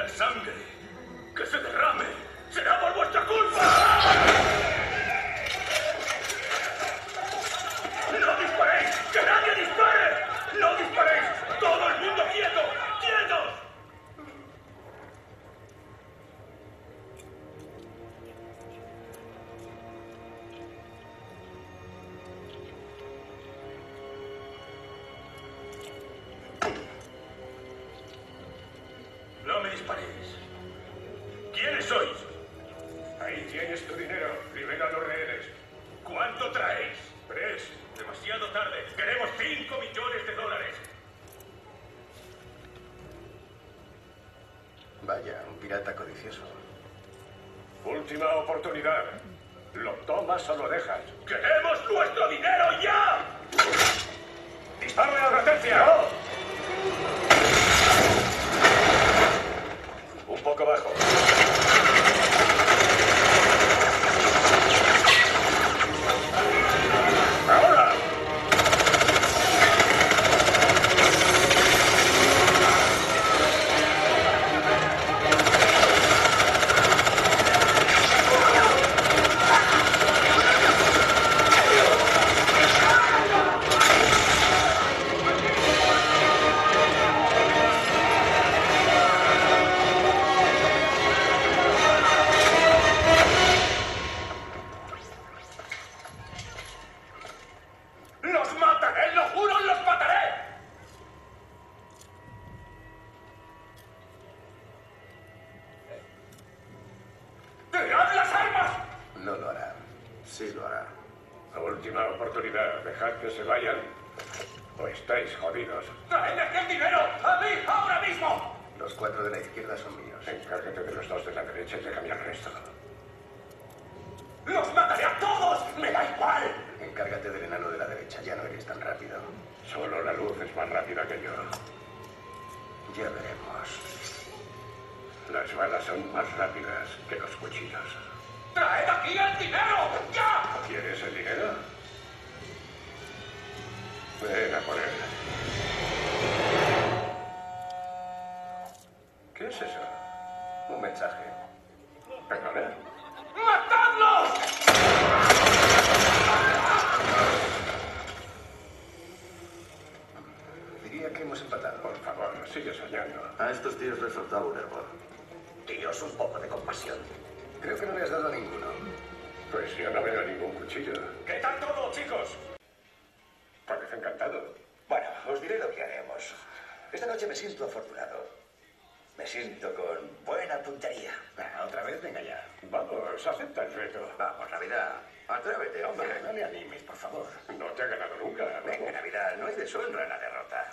sangre que se derrame será por vuestra culpa. ¡No disparéis! ¡Que nadie dispare! ¡No disparéis! ¡Todo el mundo quieto! ¡Quietos! No me disparéis. ¿Quiénes sois? Ahí tienes tu dinero. Libera a los rehenes. ¿Cuánto traéis? 3. Demasiado tarde. Queremos 5 millones de dólares. Vaya, un pirata codicioso. Última oportunidad. ¿Lo tomas o lo dejas? ¡Queremos nuestro dinero ya! ¡Disparo de advertencia! ¡No! Un poco bajo. ¡Ahora! ¡Los mataré! ¡Lo juro! ¡Los mataré! ¡Tirad las armas! No lo hará. Sí lo hará. La última oportunidad. Dejad que se vayan o estáis jodidos. ¡Traed aquí el dinero! ¡A mí! ¡Ahora mismo! Los 4 de la izquierda son míos. Encárgate de los 2 de la derecha y déjame al resto. ¡Los mataré a todos! ¡Me da igual! Encárgate del enano de la derecha. Ya no eres tan rápido. Solo la luz es más rápida que yo. Ya veremos. Las balas son más rápidas que los cuchillos. ¡Traed aquí el dinero! ¡Ya! ¿Quieres el dinero? Ven a por él. ¿Qué es eso? Un mensaje. ¿Perdona? ¡Matadlos! Diría que hemos empatado. Por favor, sigue soñando. A estos tíos les faltaba un hervor. Tíos, un poco de compasión. Creo que no le has dado a ninguno. Pues yo no veo ningún cuchillo. ¿Qué tal todo, chicos? Parece encantado. Bueno, os diré lo que haremos. Esta noche me siento afortunado. Me siento con buena puntería. ¿Otra vez? Venga ya. Vamos, acepta el reto. Vamos, Navidad. Atrévete, hombre. No le animes, por favor. No te ha ganado nunca. Venga, Navidad, no hay deshonra en la derrota.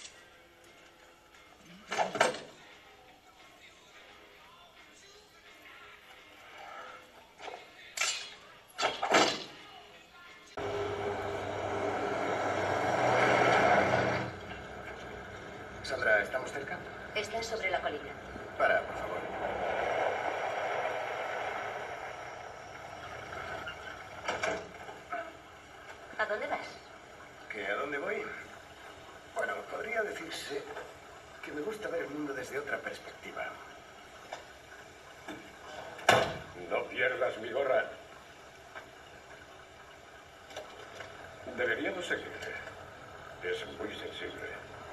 Sandra, ¿estamos cerca? Está sobre la colina. Para, por favor. ¿A dónde vas? ¿Que a dónde voy? Bueno, podría decirse que me gusta ver el mundo desde otra perspectiva. No pierdas mi gorra. Deberíamos seguirte. Es muy sensible.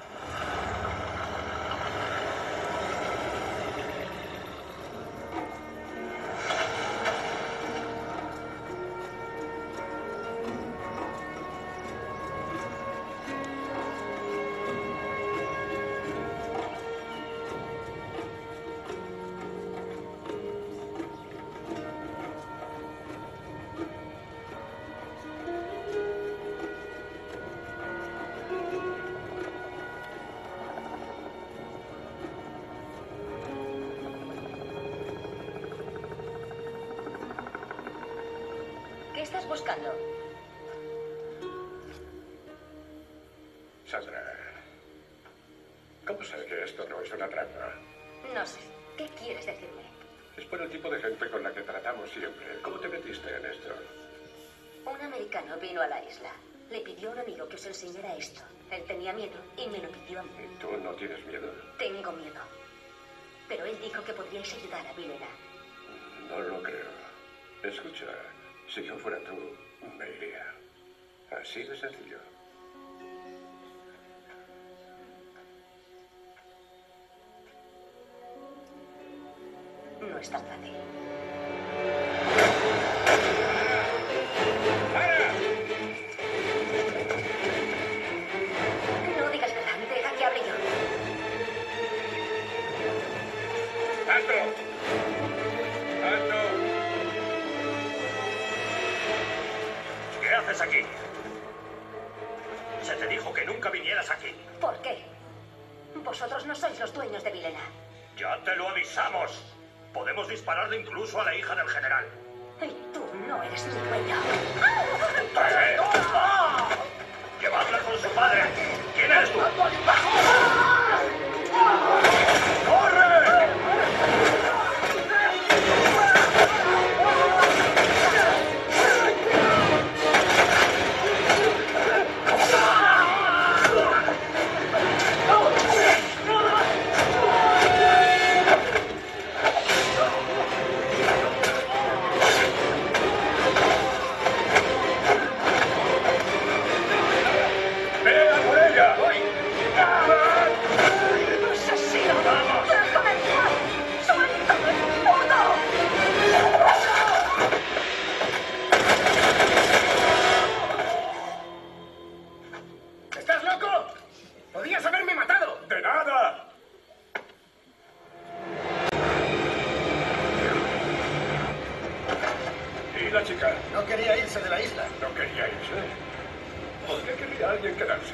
¿Qué estás buscando? Sandra, ¿cómo sé que esto no es una trampa? No sé. ¿Qué quieres decirme? Es por el tipo de gente con la que tratamos siempre. ¿Cómo te metiste en esto? Un americano vino a la isla. Le pidió a un amigo que os enseñara esto. Él tenía miedo y me lo pidió a mí. ¿Y tú no tienes miedo? Tengo miedo. Pero él dijo que podríais ayudar a Vilena. No lo creo. Escucha, si yo fuera tú, me iría. Así de sencillo. No es tan fácil. No digas nada, deja que hable yo. ¡Alto! ¡Alto! ¿Qué haces aquí? Se te dijo que nunca vinieras aquí. ¿Por qué? Vosotros no sois los dueños de Vilena. Ya te lo avisamos. Podemos dispararle incluso a la hija del general. Y tú no eres mi dueño. ¡Llevadla con su padre! ¿Quién eres tú? ¡Venga por ella! ¡Asesino! ¡Déjame en paz! ¡Suéltame, puto! ¿Estás loco? ¡Podías haberme matado! ¡De nada! ¿Y la chica? No quería irse de la isla. No quería irse. ¿Por qué quería alguien quedarse?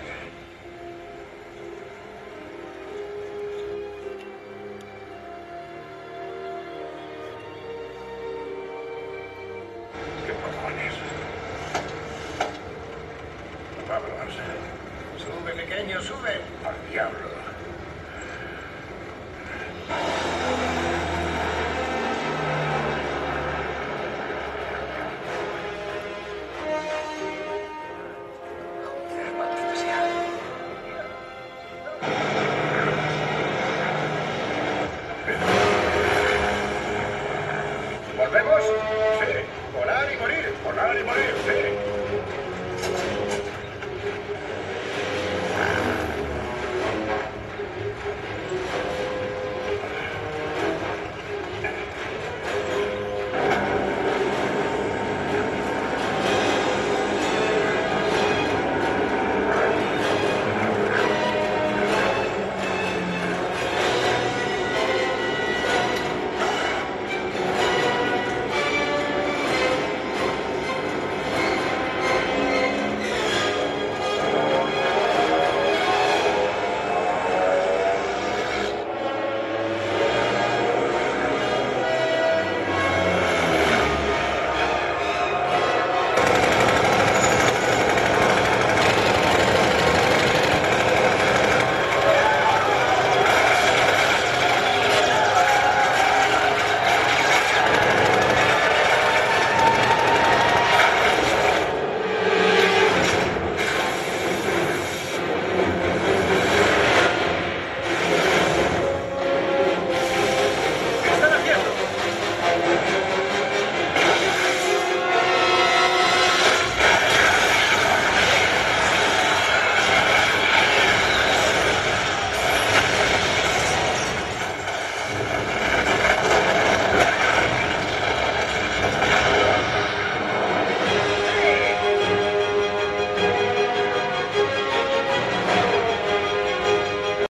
¿Qué cojones? Vámonos. Sube, pequeño, sube. Al diablo. Joder, maldita sea. ¿Volvemos? Sí. Volar y morir. Volar y morir.